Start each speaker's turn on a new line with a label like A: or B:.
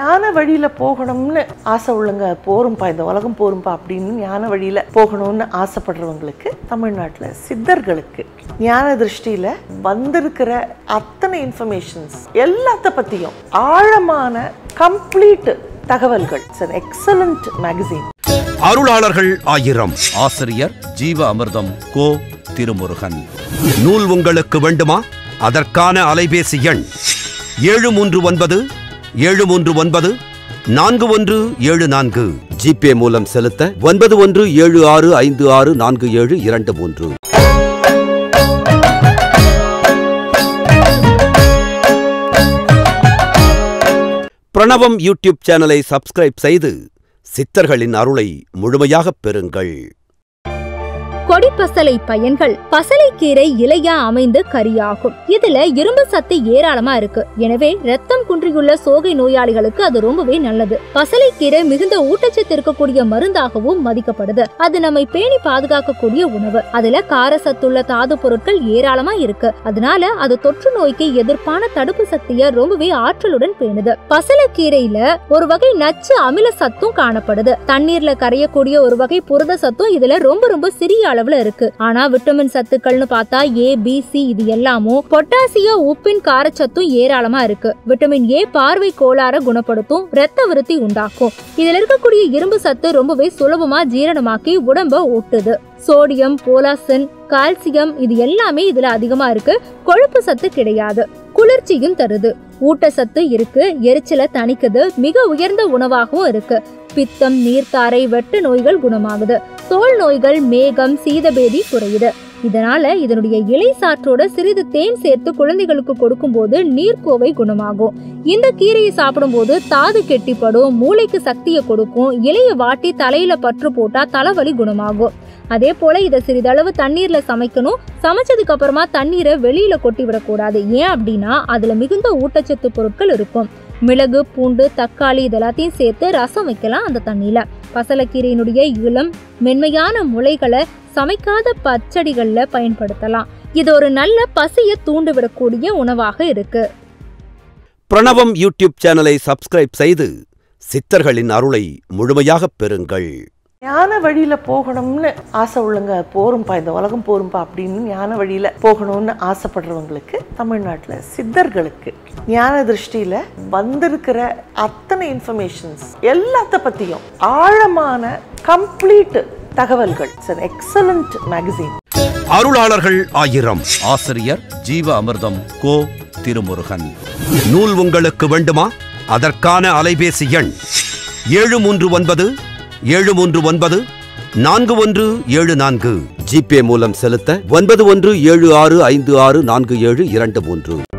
A: ஞான வழியில போகணும்னு ஆசை உள்ளங்க, போரும்பா இந்த உலகம் போரும்பா அப்படின்னு ஞான வழியில போகணும்னு ஆசைப்படுறவங்களுக்கு, தமிழ்நாட்டில் சித்தர்களுக்கு ஞான திருஷ்டியில வந்திருக்கிற அத்தனை இன்ஃபர்மேஷன்ஸ் எல்லாத்த பத்தியும் ஆழமான கம்ப்ளீட் தகவல்கள். It's an excellent magazine.
B: அருளாளர்கள் 1000. ஆசிரியர் ஜீவ அமிர்தம் கோ. திருமுருகன். நூல் உங்களுக்கு வேண்டுமா? அதற்கான அலைபேசி எண் 739-739-4174. ஜிபே மூலம் செலுத்த 9176564723. பிரணவம் யூடியூப் சேனலை சப்ஸ்கிரைப் செய்து சித்தர்களின் அருளை முழுமையாகப் பெறுங்கள்.
C: கொடிப்பசலை பயன்கள். பசலைக்கீரை இலையா அமைந்து கரியாகும். இதுல இரும்பு சத்து ஏராளமா இருக்கு. எனவே ரத்தம் குன்றியுள்ள சோகை நோயாளிகளுக்கு அது ரொம்பவே நல்லது. பசலைக்கீரை மிகுந்த ஊட்டச்சத்து இருக்கக்கூடிய மருந்தாகவும் மதிக்கப்படுது. அது நம்மை பேணி பாதுகாக்கக்கூடிய உணவு. அதுல கார சத்துள்ள தாது பொருட்கள் ஏராளமா இருக்கு. அதனால அது தொற்று நோய்க்கு எதிர்ப்பான தடுப்பு சக்திய ரொம்பவே ஆற்றலுடன் பேணுது. பசலைக்கீரையில ஒரு வகை நச்சு அமில சத்தும் காணப்படுது. தண்ணீர்ல கரையக்கூடிய ஒரு வகை புரத சத்தும் இதுல ரொம்ப சிறிய அளவுல இருக்கு. ஆனா விட்டமின் சத்துக்கள்னு பார்த்தா A, B, C இது எல்லாமும், பொட்டாசியம் உப்பின் காரச்சத்தும் ஏராளமா இருக்கு. விட்டமின் A பார்வை கோளாற குணப்படுத்தும், இரத்த விருத்தி உண்டாக்கும். இதுல இருக்கக்கூடிய இரும்பு சத்து ரொம்பவே சுலபமா ஜீரணமாக்கி உடம்ப ஊட்டுது. சோடியம், போலாசன், கால்சியம் இது எல்லாமே இதுல அதிகமா இருக்கு. கொழுப்பு சத்து கிடையாது. குளிர்ச்சியும் தருது. ஊட்டச்சத்து இருக்கு. எரிச்சலை தணிக்குது. மிக உயர்ந்த உணவாகவும் இருக்கு. பித்தம், நீர்த்தாரை, வெட்டு நோய்கள் குணமாகுது. தோல் நோய்கள், மேகம், சீதபேதி குறையுது. இதனால இதனுடைய இலை சாற்றோட சிறிது தேன் சேர்த்து குழந்தைகளுக்கு கொடுக்கும் போது நீர்க்கோவை குணமாகும். இந்த கீரையை சாப்பிடும் போது தாது கெட்டிப்படும், மூளைக்கு சக்தியை கொடுக்கும். இலைய வாட்டி தலையில பற்று போட்டா தலைவலி குணமாகும். அதே போல இதை சிறிதளவு தண்ணீர்ல சமைக்கணும். சமைச்சதுக்கு அப்புறமா தண்ணீரை வெளியில கொட்டி விடக்கூடாது. ஏன் அப்படின்னா அதுல மிகுந்த ஊட்டச்சத்து பொருட்கள் இருக்கும். மிளகு, பூண்டு, தக்காளி இதெல்லாத்தையும் சேர்த்து ரசம் வைக்கலாம் அந்த தண்ணியில. பசலைக்கீரையினுடைய இளம் மென்மையான முளைகளை சமைக்காத பச்சடிகள்ல பயன்படுத்தலாம். இது ஒரு நல்ல பசியை தூண்டிவிடக்கூடிய உணவாக இருக்கு.
B: பிரணவம் யூடியூப் சேனலை சப்ஸ்கிரைப் செய்து சித்தர்களின் அருளை முழுமையாகப் பெறுங்கள்.
A: ஞான வழியில போகணும்னு ஆசை உள்ளங்க, போரும்பா இந்த உலகம் போரும்பா அப்படின்னு ஞான வழியில போகணும்னு ஆசைப்படுறவங்களுக்கு, தமிழ்நாட்டில் சித்தர்களுக்கு ஞான திருஷ்டியில வந்திருக்கிற அத்தனை இன்ஃபர்மேஷன்ஸ் எல்லாத்த பத்தியும் ஆழமான கம்ப்ளீட் தகவல்கள். It's an excellent magazine.
B: அருளாளர்கள் 1000. ஆசிரியர் ஜீவ அமிர்தம் கோ. திருமுருகன். நூல் உங்களுக்கு வேண்டுமா? அதற்கான அலைபேசி எண் 739-739-4174. ஜிபே மூலம் செலுத்த 9176564723.